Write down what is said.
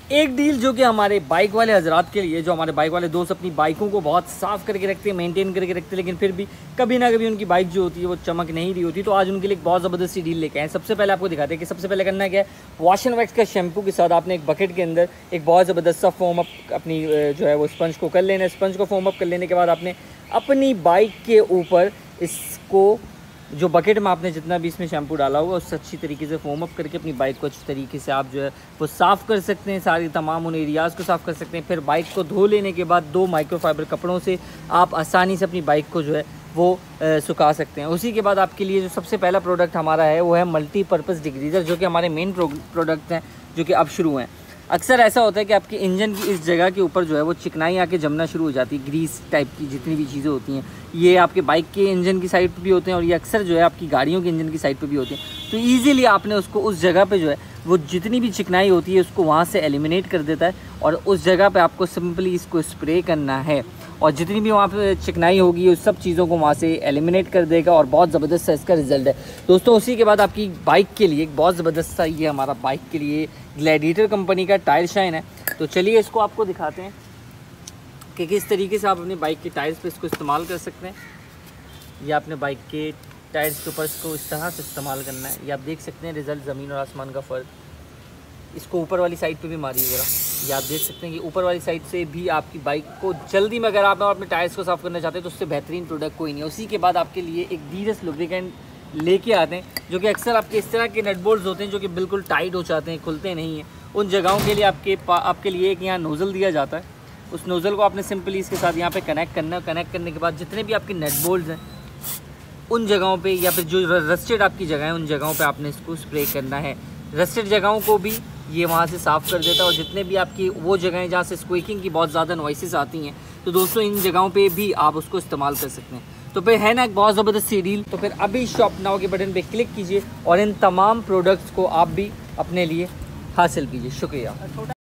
एक डील जो कि हमारे बाइक वाले हजरात के लिए, जो हमारे बाइक वाले दोस्त अपनी बाइकों को बहुत साफ़ करके रखते हैं, मेंटेन करके रखते हैं, लेकिन फिर भी कभी ना कभी उनकी बाइक जो होती है वो चमक नहीं रही होती, तो आज उनके लिए एक बहुत ज़बरदस्त सी डील लेके आए। सबसे पहले आपको दिखाते हैं कि सबसे पहले करना क्या है। वॉश एंड वैक्स का शैम्पू के साथ आपने एक बकेट के अंदर एक बहुत ज़बरदस्त सा फोम अप अपनी जो है वो स्पंज को कर लेना है। स्पंज को फोम अप कर लेने के बाद आपने अपनी बाइक के ऊपर इसको, जो बकेट में आपने जितना भी इसमें शैम्पू डाला होगा, उससे अच्छी तरीके से फोम अप करके अपनी बाइक को अच्छी तरीके से आप जो है वो साफ़ कर सकते हैं। सारी तमाम उन एरियाज़ को साफ़ कर सकते हैं। फिर बाइक को धो लेने के बाद 2 माइक्रोफाइबर कपड़ों से आप आसानी से अपनी बाइक को जो है वो सुखा सकते हैं। उसी के बाद आपके लिए जो सबसे पहला प्रोडक्ट हमारा है वो है मल्टीपर्पज़ डिग्रीज़र, जो कि हमारे मेन प्रोडक्ट हैं जो कि अब शुरू हैं। अक्सर ऐसा होता है कि आपके इंजन की इस जगह के ऊपर जो है वो चिकनाई आके जमना शुरू हो जाती है। ग्रीस टाइप की जितनी भी चीज़ें होती हैं, ये आपके बाइक के इंजन की साइड पे भी होते हैं और ये अक्सर जो है आपकी गाड़ियों के इंजन की साइड पे भी होते हैं। तो ईज़िली आपने उसको उस जगह पे जो है वो जितनी भी चिकनाई होती है उसको वहाँ से एलिमिनेट कर देता है और उस जगह पे आपको सिंपली इसको स्प्रे करना है और जितनी भी वहाँ पे चिकनाई होगी उस सब चीज़ों को वहाँ से एलिमिनेट कर देगा और बहुत ज़बरदस्त सा इसका रिजल्ट है दोस्तों। उसी के बाद आपकी बाइक के लिए एक बहुत ज़बरदस्त सा ये हमारा बाइक के लिए ग्लैडिएटर कंपनी का टायर शाइन है। तो चलिए इसको आपको दिखाते हैं कि किस तरीके से आप अपनी बाइक के टायर्स पे इसको इस्तेमाल कर सकते हैं। ये आपने बाइक के टायर्स के ऊपर इसको इस तरह से इस्तेमाल करना है। ये आप देख सकते हैं रिज़ल्ट ज़मीन और आसमान का फ़र्क। इसको ऊपर वाली साइड पे भी मारिए ज़रा, ये आप देख सकते हैं कि ऊपर वाली साइड से भी आपकी बाइक को जल्दी में अगर आप अपने टायर्स को साफ़ करना चाहते हैं तो उससे बेहतरीन प्रोडक्ट कोई नहीं है। उसी के बाद आपके लिए एक डीरस लुब्रिकेंट लेके आते हैं, जो कि अक्सर आपके इस तरह के नट बोल्ट्स होते हैं जो कि बिल्कुल टाइट हो जाते हैं, खुलते नहीं हैं। उन जगहों के लिए आपके लिए एक यहाँ नोज़ल दिया जाता है। उस नोज़ल को आपने सिंपली इसके साथ यहाँ पे कनेक्ट करना है। कनेक्ट करने के बाद जितने भी आपके नट बोल्ट्स हैं उन जगहों पे या फिर जो रस्टेड आपकी जगह है उन जगहों पे आपने इसको स्प्रे करना है। रस्टेड जगहों को भी ये वहाँ से साफ़ कर देता है और जितने भी आपकी वो जगहें जहाँ से स्क्वीकिंग की बहुत ज़्यादा नॉइसेस आती हैं तो दोस्तों इन जगहों पे भी आप उसको इस्तेमाल कर सकते हैं। तो फिर है ना एक बहुत ज़बरदस्त सी डील। तो फिर अभी शॉप नाउ के बटन पे क्लिक कीजिए और इन तमाम प्रोडक्ट्स को आप भी अपने लिए हासिल कीजिए। शुक्रिया।